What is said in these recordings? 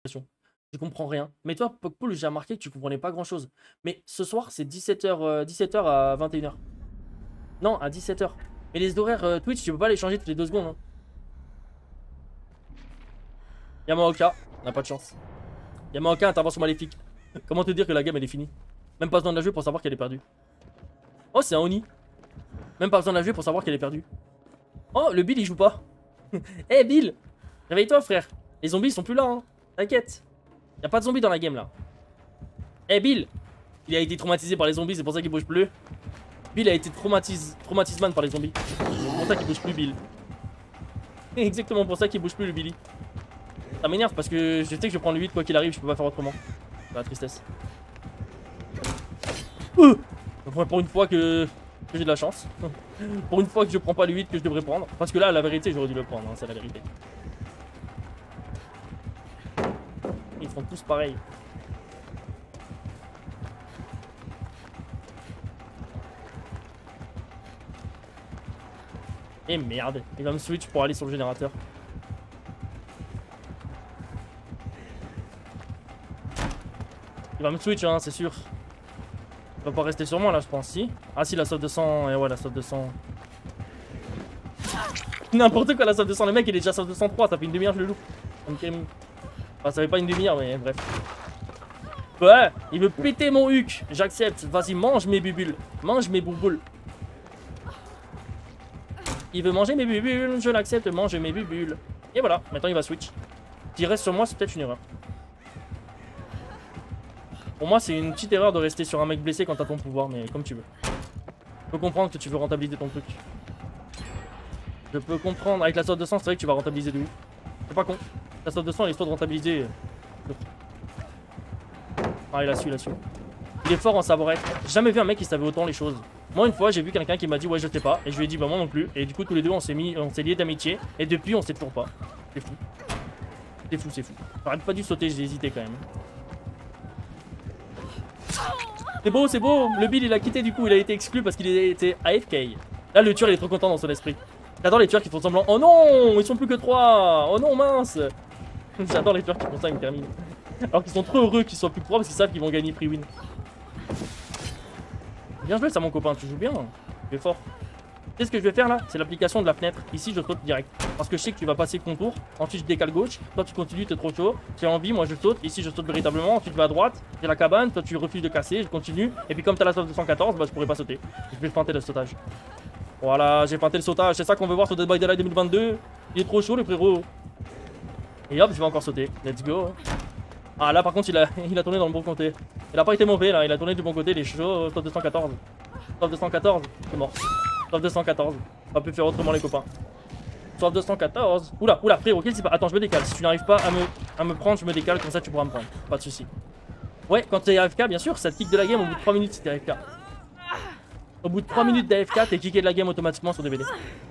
Tu comprends rien. Mais toi, Pokpool, j'ai remarqué que tu comprenais pas grand chose. Mais ce soir, c'est 17h, 17h à 21h. Non, à 17h. Mais les horaires Twitch, tu peux pas les changer toutes les 2 secondes. Hein. Yamaoka, on n'a pas de chance. Yamaoka, intervention maléfique. Comment te dire que la game elle est finie? Même pas besoin de la jouer pour savoir qu'elle est perdue. Oh, c'est un Oni. Même pas besoin de la jouer pour savoir qu'elle est perdue. Oh, le Bill il joue pas. Eh Bill, réveille-toi frère. Les zombies ils sont plus là, hein. T'inquiète. Y'a pas de zombies dans la game là. Eh Bill, il a été traumatisé par les zombies, c'est pour ça qu'il bouge plus. Bill a été traumatisman par les zombies. C'est pour ça qu'il bouge plus Bill. Exactement pour ça qu'il bouge plus le Billy. Ça m'énerve parce que je sais que je prends le 8 quoi qu'il arrive, je peux pas faire autrement. C'est la tristesse. Pour une fois que j'ai de la chance. Pour une fois que je prends pas le 8 que je devrais prendre. Parce que là, la vérité, j'aurais dû le prendre, hein, c'est la vérité. Ils font tous pareil. Et merde, il va me switch pour aller sur le générateur. Il va me switch, hein, c'est sûr. Il va pas rester sur moi là, je pense. Si. Ah, si, la sauve de sang. Et ouais, la sauve de sang. N'importe quoi, la sauve de sang. Le mec, il est déjà sauve de sang 3. Ça fait une demi-heure, je le loupe. Enfin, ça fait pas une demi-heure, mais bref. Ouais, il veut péter mon huc. J'accepte. Vas-y, mange mes bubules. Mange mes bouboules. Il veut manger mes bubules. Je l'accepte. Mange mes bubules. Et voilà, maintenant il va switch. S'il reste sur moi, c'est peut-être une erreur. Pour moi, c'est une petite erreur de rester sur un mec blessé quand t'as ton pouvoir, mais comme tu veux. Je peux comprendre que tu veux rentabiliser ton truc. Je peux comprendre. Avec la sauce de sang, c'est vrai que tu vas rentabiliser de ouf. C'est pas con. La sauce de sang, elle est histoire de rentabiliser. Ah, il a su, il a su. Il est fort en savoir-être. J'ai jamais vu un mec qui savait autant les choses. Moi, une fois, j'ai vu quelqu'un qui m'a dit ouais, je sais pas. Et je lui ai dit bah, moi non plus. Et du coup, tous les deux, on s'est liés d'amitié. Et depuis, on sait toujours pas. C'est fou. C'est fou, c'est fou. J'aurais pas dû sauter, j'ai hésité quand même. C'est beau, c'est beau. Le Bill, il a quitté du coup. Il a été exclu parce qu'il était AFK. Là, le tueur, il est trop content dans son esprit. J'adore les tueurs qui font semblant. Oh non, ils sont plus que 3. Oh non, mince. J'adore les tueurs qui font ça, ils me terminent. Alors qu'ils sont trop heureux qu'ils soient plus que 3 parce qu'ils savent qu'ils vont gagner free win. Bien joué ça mon copain, tu joues bien. Tu es fort. Tu sais ce que je vais faire là? C'est l'application de la fenêtre. Ici je saute direct. Parce que je sais que tu vas passer le contour. Ensuite je décale gauche. Toi tu continues, t'es trop chaud. Tu as envie, moi je saute. Ici je saute véritablement. Ensuite je vais à droite. J'ai la cabane. Toi tu refuses de casser. Je continue. Et puis comme t'as la sauce de 114, bah je pourrais pas sauter. Je vais feinter le sautage. Voilà, j'ai feinté le sautage. C'est ça qu'on veut voir sur Dead by Daylight 2022. Il est trop chaud le frérot. Et hop, je vais encore sauter. Let's go. Ah là par contre il a tourné dans le bon côté. Il a pas été mauvais là, il a tourné du bon côté, il est chaud, top 214. Top 214, c'est mort. Top 214. On va plus faire autrement les copains. Top 214. Oula, oula frérot, qu'est-ce qui se passe? Attends, je me décale. Si tu n'arrives pas à me prendre, je me décale, comme ça tu pourras me prendre. Pas de soucis. Ouais, quand t'es AFK, bien sûr, ça te kick de la game au bout de 3 minutes si t'es AFK. Au bout de 3 minutes d'AFK, t'es kické de la game automatiquement sur DVD.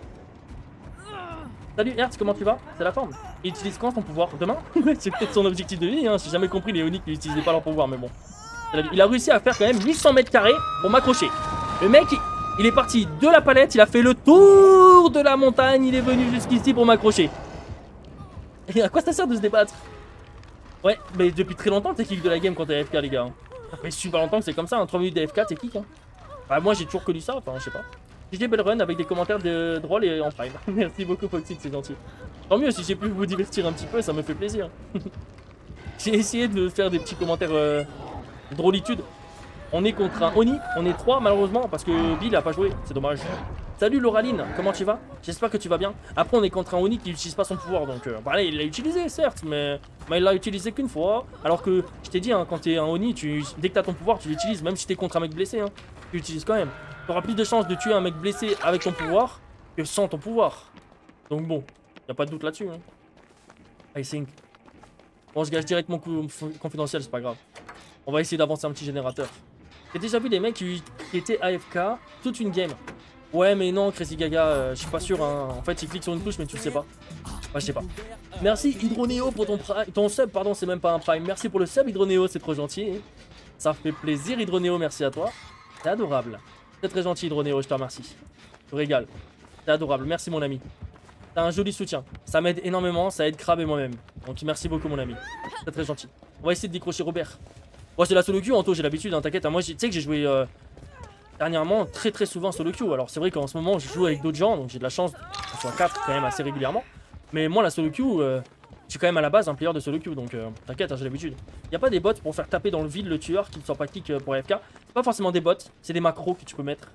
Salut Hertz, comment tu vas? C'est la forme. Il utilise quand son pouvoir? Demain? C'est peut-être son objectif de vie, hein. J'ai jamais compris les Oni qui n'utilisaient pas leur pouvoir, mais bon. Il a réussi à faire quand même 800 mètres carrés pour m'accrocher. Le mec, il est parti de la palette, il a fait le tour de la montagne, il est venu jusqu'ici pour m'accrocher. Et à quoi ça sert de se débattre? Ouais, mais depuis très longtemps t'es kick de la game quand t'es AFK les gars. Ça fait super longtemps que c'est comme ça, hein. 3 minutes d'AFK t'es kick. Hein. Bah moi j'ai toujours connu ça, enfin je sais pas. GG belle run avec des commentaires de drôle et en prime. Merci beaucoup Foxy, c'est gentil. Tant mieux si j'ai pu vous divertir un petit peu, ça me fait plaisir. J'ai essayé de faire des petits commentaires drôlitude. On est contre un Oni, on est 3 malheureusement parce que Bill a pas joué, c'est dommage. Salut Lauraline, comment tu vas? J'espère que tu vas bien. Après on est contre un Oni qui n'utilise pas son pouvoir donc bah, il l'a utilisé certes mais il l'a utilisé qu'une fois. Alors que je t'ai dit hein, quand t'es un Oni, dès que t'as ton pouvoir tu l'utilises même si t'es contre un mec blessé hein, tu l'utilises quand même. Tu auras plus de chances de tuer un mec blessé avec ton pouvoir que sans ton pouvoir. Donc bon, y a pas de doute là-dessus hein. I think. Bon je gâche direct mon coup confidentiel, c'est pas grave. On va essayer d'avancer un petit générateur. J'ai déjà vu des mecs qui étaient AFK toute une game. Ouais mais non Crazy Gaga, je suis pas sûr hein. En fait il clique sur une touche mais tu le sais pas. Bah je sais pas. Merci Hydroneo pour ton sub, pardon c'est même pas un prime. Merci pour le sub Hydroneo, c'est trop gentil. Ça fait plaisir Hydroneo, merci à toi. C'est adorable. C'est très gentil Hydroneo, je te remercie. Je te régale. C'est adorable, merci mon ami. T'as un joli soutien. Ça m'aide énormément, ça aide Crab et moi-même. Donc merci beaucoup mon ami. C'est très gentil. On va essayer de décrocher Robert. Moi c'est la solo queue, Anto, j'ai l'habitude, hein, t'inquiète. Moi tu sais que j'ai joué dernièrement très souvent solo queue. Alors c'est vrai qu'en ce moment je joue avec d'autres gens, donc j'ai de la chance qu'on soit 4 quand même assez régulièrement. Mais moi la solo queue, je suis quand même à la base un player de solo queue, donc t'inquiète, hein, j'ai l'habitude. Y a pas des bots pour faire taper dans le vide le tueur qui ne soit pas kick pour AFK. C'est pas forcément des bots, c'est des macros que tu peux mettre.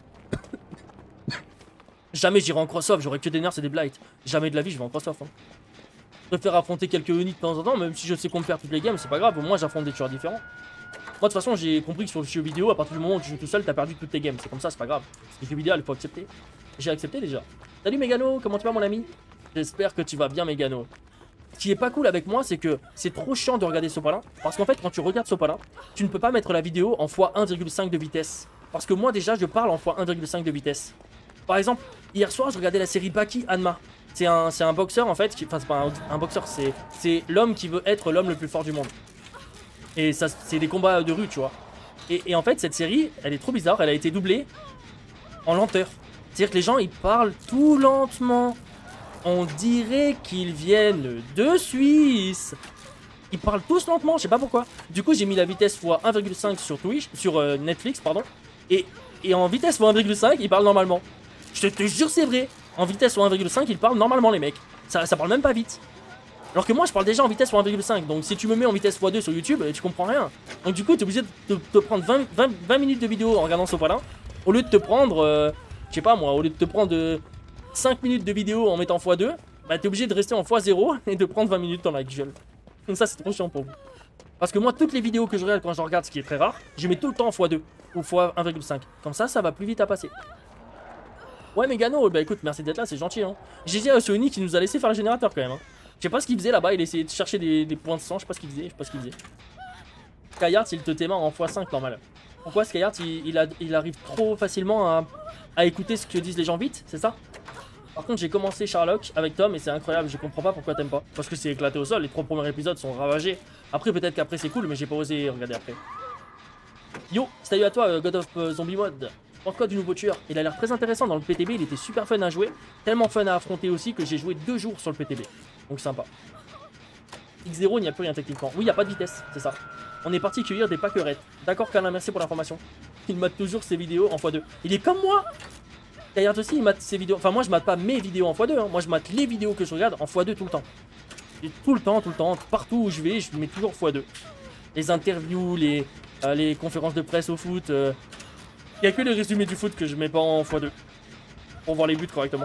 Jamais j'irai en cross-off, j'aurai que des nerfs et des blights. Jamais de la vie je vais en cross-off. Hein. Je préfère affronter quelques unités de temps en temps, même si je sais qu'on perd toutes les games, c'est pas grave, au moins j'affronte des tueurs différents. Moi de toute façon j'ai compris que sur le jeu vidéo, à partir du moment où tu joues tout seul, t'as perdu toutes tes games, c'est comme ça, c'est pas grave. C'est le jeu vidéo, il faut accepter. J'ai accepté déjà. Salut Mégano, comment tu vas mon ami? J'espère que tu vas bien Mégano. Ce qui est pas cool avec moi, c'est que c'est trop chiant de regarder Sopalin. Parce qu'en fait, quand tu regardes Sopalin, tu ne peux pas mettre la vidéo en x1,5 de vitesse. Parce que moi déjà, je parle en x1,5 de vitesse. Par exemple, hier soir, je regardais la série Baki Hanma. C'est un boxeur en fait, enfin c'est pas un boxeur, c'est l'homme qui veut être l'homme le plus fort du monde. Et ça, c'est des combats de rue, tu vois. Et en fait, cette série, elle est trop bizarre, elle a été doublée en lenteur. C'est-à-dire que les gens, ils parlent tout lentement. On dirait qu'ils viennent de Suisse. Ils parlent tous lentement, je sais pas pourquoi. Du coup, j'ai mis la vitesse x1,5 sur Twitch, sur Netflix, pardon. Et en vitesse x1,5, ils parlent normalement. Je te jure, c'est vrai. En vitesse x1,5, ils parlent normalement, les mecs. Ça parle même pas vite. Alors que moi, je parle déjà en vitesse x1,5. Donc, si tu me mets en vitesse x2 sur YouTube, tu comprends rien. Donc, du coup, tu es obligé de te prendre 20 minutes de vidéo en regardant Sopalin. Au lieu de te prendre, je sais pas moi, au lieu de te prendre 5 minutes de vidéo en mettant x2, bah, tu es obligé de rester en x0 et de prendre 20 minutes dans la gueule. Donc, ça, c'est trop chiant pour vous. Parce que moi, toutes les vidéos que je regarde quand je regarde, ce qui est très rare, je mets tout le temps en x2 ou x1,5. Comme ça va plus vite à passer. Ouais Mégano, bah écoute, merci d'être là, c'est gentil hein. J'ai dit à Sony qui nous a laissé faire le générateur quand même hein. Je sais pas ce qu'il faisait là-bas, il essayait de chercher des points de sang, je sais pas ce qu'il faisait, Skyheart, il te téma en x5 normal. Pourquoi Skyheart, il arrive trop facilement à écouter ce que disent les gens vite, c'est ça? Par contre j'ai commencé Sherlock avec Tom et c'est incroyable, je comprends pas pourquoi t'aimes pas. Parce que c'est éclaté au sol, les 3 premiers épisodes sont ravagés. Après peut-être qu'après c'est cool mais j'ai pas osé regarder après. Yo, salut à toi God of Zombie Mode. Pourquoi du nouveau tueur? Il a l'air très intéressant dans le PTB, il était super fun à jouer. Tellement fun à affronter aussi que j'ai joué 2 jours sur le PTB. Donc sympa. X0, il n'y a plus rien techniquement. Oui, il n'y a pas de vitesse, c'est ça. On est parti cueillir des pâquerettes. D'accord, Calin, merci pour l'information. Il mate toujours ses vidéos en x2. Il est comme moi. D'ailleurs aussi, il mate ses vidéos. Enfin, moi, je mate pas mes vidéos en x2. Hein. Moi, je mate les vidéos que je regarde en x2 tout le temps. Et tout le temps. Partout où je vais, je mets toujours x2. Les interviews, les conférences de presse au foot. Il n'y a que les résumés du foot que je mets pas en x2. Pour voir les buts correctement.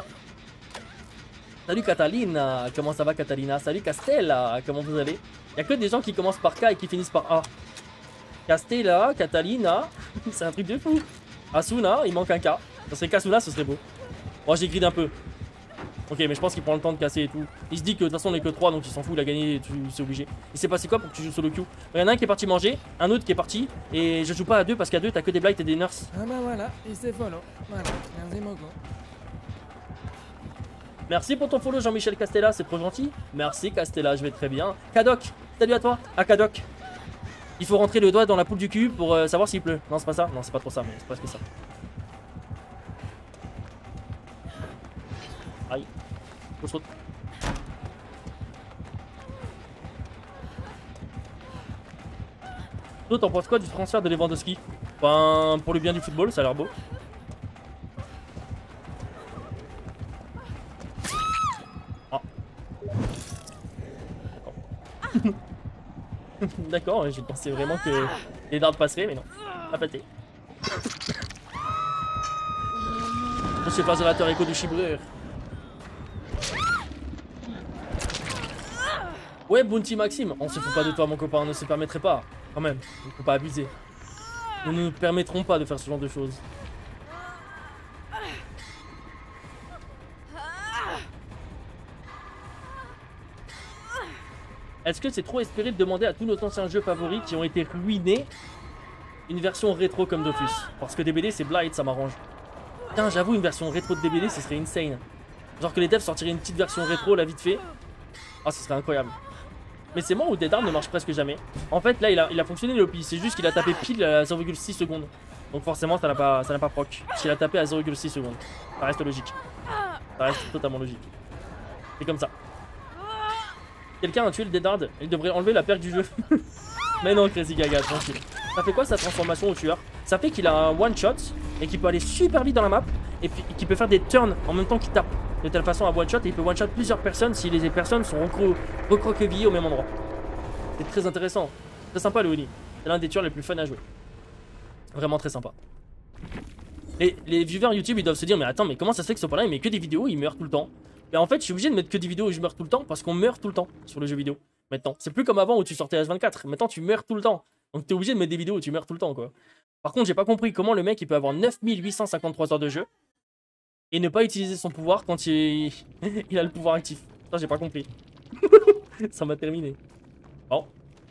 Salut Catalina, comment ça va Catalina? Salut Castella, comment vous allez? Il n'y a que des gens qui commencent par K et qui finissent par A. Castella, Catalina, c'est un truc de fou. Asuna, il manque un K. Ça serait Kasuna, ce serait beau. Moi j'ai grid un peu. Ok, mais je pense qu'il prend le temps de casser et tout. Il se dit que de toute façon on est que 3 donc il s'en fout, il a gagné, c'est obligé. Il s'est passé quoi pour que tu joues solo queue? Il y en a un qui est parti manger, un autre qui est parti. Et je joue pas à 2 parce qu'à 2 t'as que des blights et des nurses. Ah bah voilà, il s'est follow. Voilà, merci beaucoup. Merci pour ton follow Jean-Michel Castella, c'est trop gentil. Merci Castella, je vais très bien. Kadok, salut à toi. Ah Kadok. Il faut rentrer le doigt dans la poule du cul pour savoir s'il pleut. Non c'est pas ça, non c'est pas trop ça, mais c'est presque ça. Aïe. Je saute. Toi t'en penses quoi du transfert de Lewandowski? Enfin pour le bien du football, ça a l'air beau. D'accord, j'ai pensé vraiment que les dards passeraient, mais non, pas pété. Monsieur Fazolateur écho du chibreur. Ouais, Bounty Maxime, on se fout pas de toi, mon copain, on ne se permettrait pas. Quand même, il faut pas abuser. Nous ne nous permettrons pas de faire ce genre de choses. Est-ce que c'est trop espéré de demander à tous nos anciens jeux favoris qui ont été ruinés une version rétro comme Dofus? Parce que DBD c'est Blight, ça m'arrange. Putain, j'avoue, une version rétro de DBD, ce serait insane. Genre que les devs sortiraient une petite version rétro là vite fait. Ah, ce serait incroyable. Mais c'est moi où Dead Arm ne marche presque jamais. En fait, là, il a fonctionné le pi. C'est juste qu'il a tapé pile à 0,6 secondes. Donc forcément, ça n'a pas proc. Parce qu'il a tapé à 0,6 secondes. Ça reste logique. Ça reste totalement logique. C'est comme ça. Quelqu'un a tué le Dead Hard. Il devrait enlever la perque du jeu. Mais non, Crazy Gaga, tranquille. Ça fait quoi sa transformation au tueur? Ça fait qu'il a un one shot et qu'il peut aller super vite dans la map et puis qu'il peut faire des turns en même temps qu'il tape. De telle façon à one shot et il peut one shot plusieurs personnes si les personnes sont recroquevillées au même endroit. C'est très intéressant. Très sympa le Oni. C'est l'un des tueurs les plus fun à jouer. Vraiment très sympa. Et les viewers YouTube ils doivent se dire mais attends mais comment ça se fait que ce là il met que des vidéos, il meurt tout le temps. Et en fait je suis obligé de mettre que des vidéos où je meurs tout le temps parce qu'on meurt tout le temps sur le jeu vidéo. Maintenant, c'est plus comme avant où tu sortais H24. Maintenant tu meurs tout le temps. Donc t'es obligé de mettre des vidéos où tu meurs tout le temps quoi. Par contre j'ai pas compris comment le mec il peut avoir 9853 heures de jeu et ne pas utiliser son pouvoir quand il a le pouvoir actif. Ça j'ai pas compris. Ça m'a terminé. Bon.